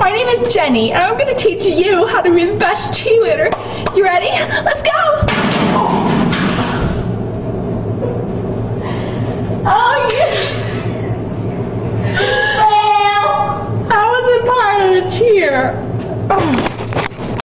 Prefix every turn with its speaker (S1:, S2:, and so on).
S1: My name is Jenny, and I'm going to teach you how to be the best cheerleader. You ready? Let's go! Oh, yes! How was it part of the cheer? Oh.